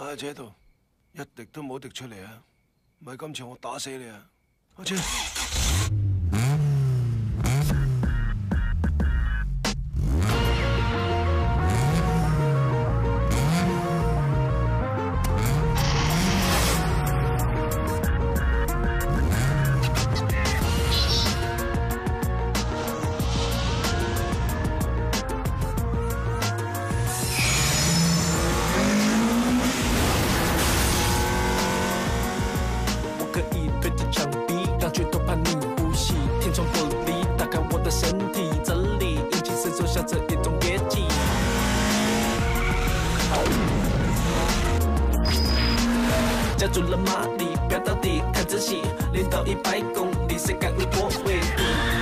擺喺車度，一滴都冇滴出嚟啊！唔係今次我打死你啊！阿姐。 加注了马力，飙到底看仔细，练到100公里，谁敢与我为敌？